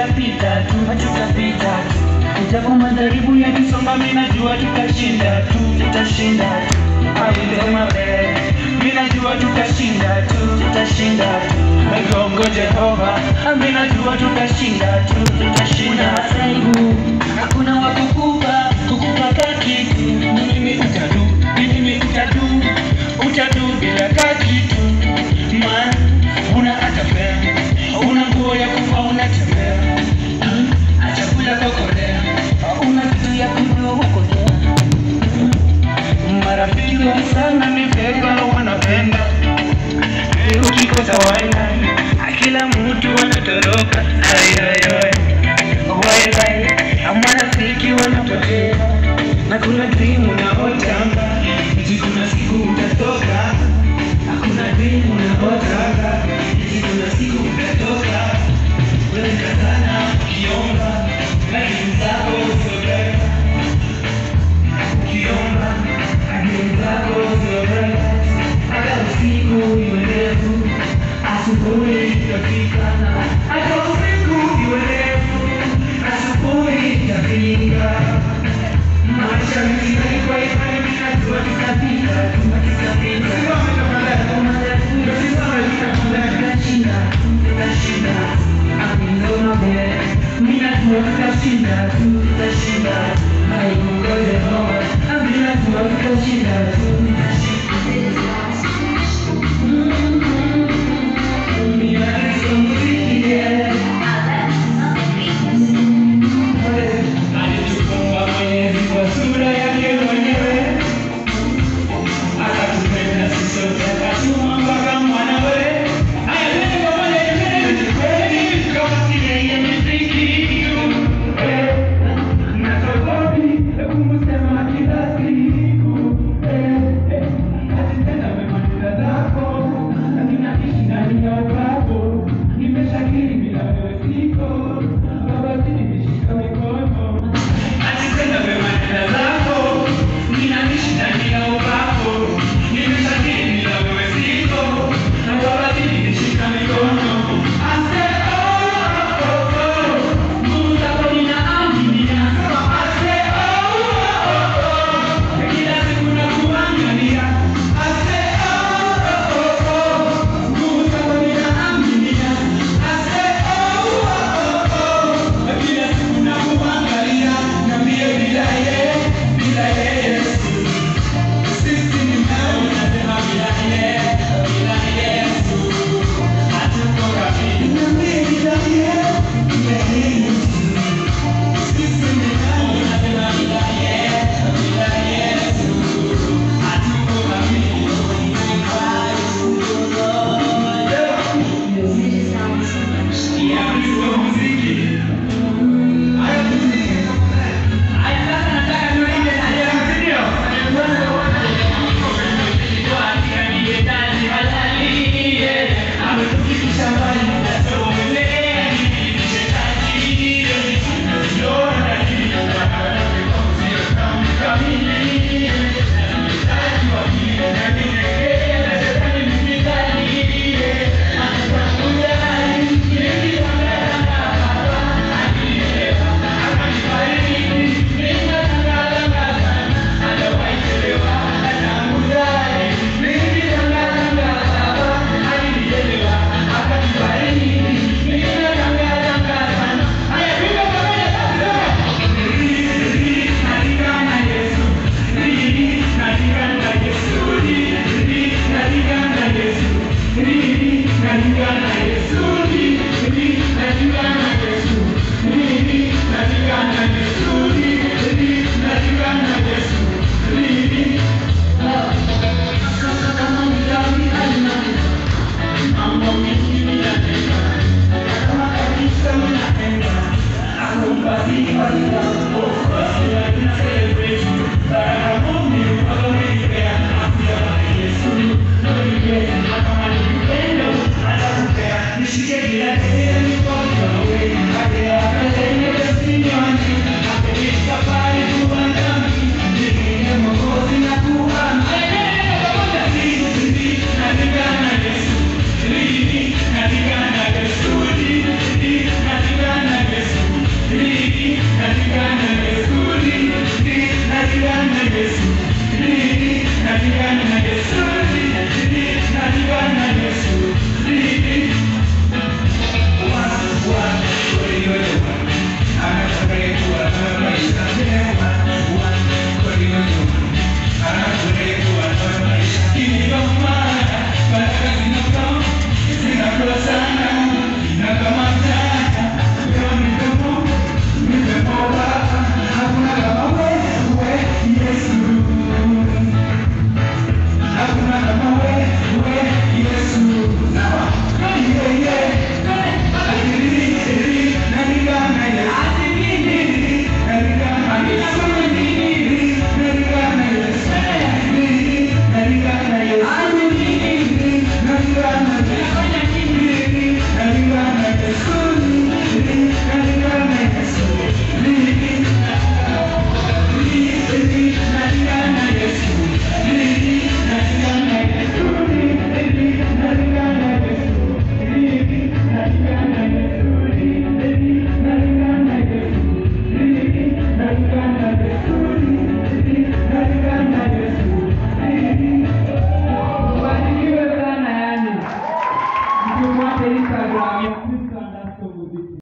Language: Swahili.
tutapita tu, tutapita tu. Japo majaribu yakisonga, mimi najua tutashinda tu, tutashinda tu. Alisema mimi najua tutashinda tu, tutashinda tu. Mungu Jehova, mimi najua tutashinda tu, tutashinda. Saibu hakuna wa kukupa kitu. Mimi utadu bila kitu. Man, una hata fea, una nguo ya kufa, unatembea. Chakula kokolea, una kitu ya kuokolea. Marafiki wa sana ni vega wanapenda. Ukikosa waina, kila mtu anatoroka. Wai, marafiki wanapotea. Na kuna dream unaotaka, kuna siku utatoka. Hakuna dream unaotaka, kuna siku utatoka. Wewe kazana ukiomba, lakini zako usiobeba. Ukiomba, lakini zako usiobeba. Hata usiku iwe ndefu, asubuhi itafika. Hata usiku iwe ndefu, asubuhi itafika. Maisha mzima kwa imani, tunajua tutapita, tutapita. Tutashinda, amina mbele. Mimi najua tutashinda, tutashinda. Mungu Jehova, amina najua tutashinda, tutashinda. Celebration,